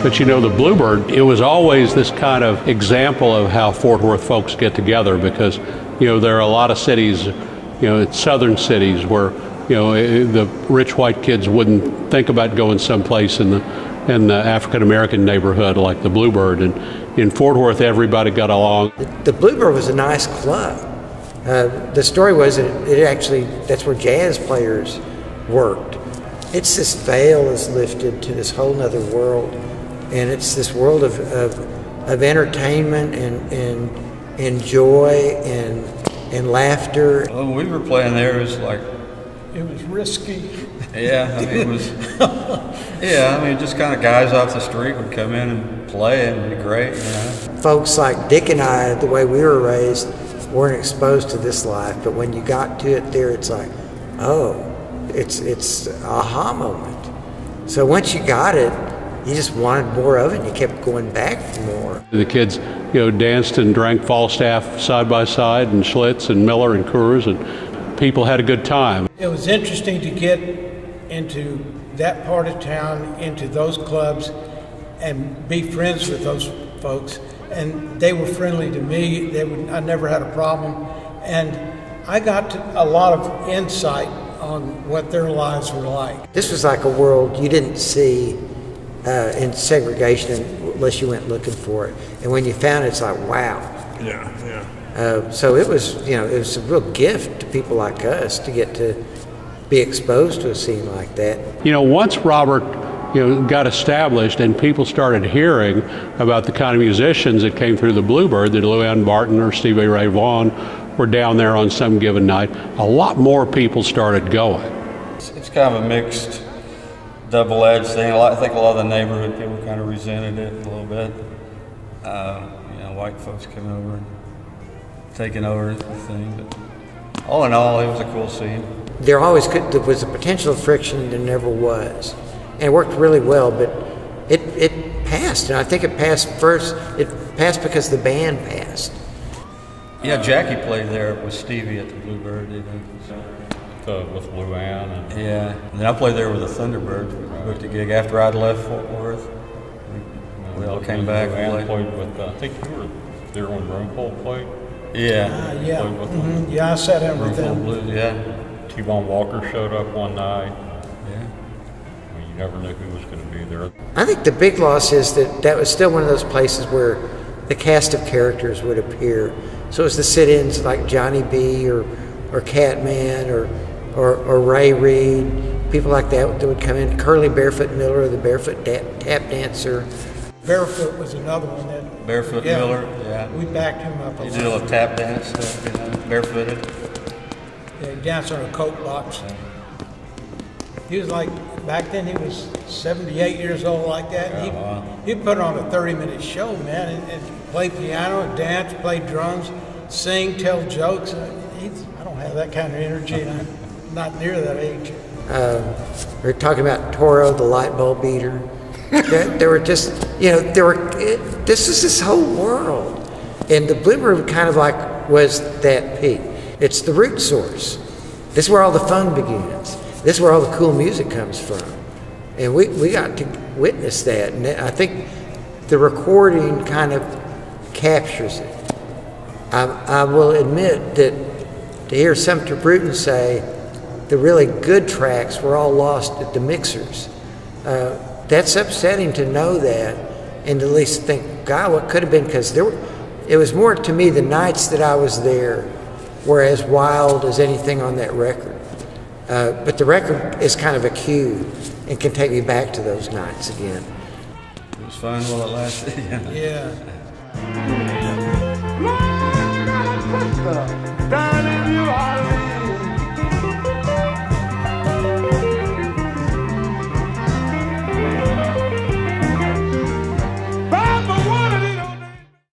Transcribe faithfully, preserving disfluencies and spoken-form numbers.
But you know, the Bluebird, it was always this kind of example of how Fort Worth folks get together, because, you know, there are a lot of cities, you know, southern cities where, you know, the rich white kids wouldn't think about going someplace in the in the African American neighborhood like the Bluebird. And in Fort Worth, everybody got along. The, the Bluebird was a nice club. Uh, the story was that it, it actually, that's where jazz players worked. It's this veil is lifted to this whole nother world. And it's this world of, of, of entertainment and, and, and joy and, and laughter. Well, when we were playing there, it was like, it was risky. Yeah, I mean, it was, yeah, I mean, just kind of guys off the street would come in and play and it'd be great, you know. Folks like Dick and I, the way we were raised, weren't exposed to this life, but when you got to it there, it's like, oh, it's, it's a aha moment. So once you got it, you just wanted more of it, and you kept going back for more. The kids, you know, danced and drank Falstaff side by side, and Schlitz and Miller and Coors, and people had a good time. It was interesting to get into that part of town, into those clubs, and be friends with those folks. And they were friendly to me. They would, I never had a problem. And I got to a lot of insight on what their lives were like. This was like a world you didn't see uh, in segregation unless you went looking for it. And when you found it, it's like, wow. Yeah, yeah. Uh, so it was, you know, it was a real gift to people like us to get to be exposed to a scene like that. You know, once Robert, you know, got established and people started hearing about the kind of musicians that came through the Bluebird, that Luann Barton or Stevie Ray Vaughan were down there on some given night, a lot more people started going. It's, it's kind of a mixed, double-edged thing. A lot, I think a lot of the neighborhood people kind of resented it a little bit. Uh, you know, white folks coming over and taking over the thing. But all in all, it was a cool scene. There always could, there was a potential friction, and there never was. And it worked really well, but it, it passed. And I think it passed first, it passed because the band passed. Yeah, Jackie played there with Stevie at the Bluebird, you know. Uh, with Luann. And Yeah, and then I played there with the Thunderbirds. We booked a gig after I'd left Fort Worth. We, we all came back. Luann played with, uh, I think you were there when Rumpole played. Yeah. Uh, yeah, Played with mm-hmm. Yeah, I sat in with Rumpole them. Blues, yeah. T-Bone Walker showed up one night. Yeah. I mean, you never knew who was going to be there. I think the big loss is that that was still one of those places where the cast of characters would appear. So it was the sit-ins like Johnny B. or or Catman or, or or Ray Reid, people like that that would come in. Curly Barefoot Miller, the Barefoot da Tap Dancer. Barefoot was another one that. Barefoot yeah, Miller, yeah. We backed him up a He lot. did a little tap dance stuff, you know, barefooted. Yeah, he danced on a coke box. He was like, back then he was seventy-eight years old like that. Oh, he, wow. he put on a thirty minute show, man, and, and play piano, dance, play drums, sing, tell jokes. He's, I don't have that kind of energy, and I'm not near that age. Uh, we were talking about Toro, the light bulb eater. there, there were just, you know, there were, it, this is this whole world. And the Bluebird kind of like was that peak. It's the root source. This is where all the fun begins. This is where all the cool music comes from. And we, we got to witness that. And I think the recording kind of captures it. I, I will admit that to hear Sumter Bruton say the really good tracks were all lost at the mixers, uh, that's upsetting to know that and to at least think, God, what could have been? Because there were, it was more to me the nights that I was there were as wild as anything on that record. Uh, but the record is kind of a cue and can take me back to those nights again. It was fun while it lasted. Yeah. Yeah,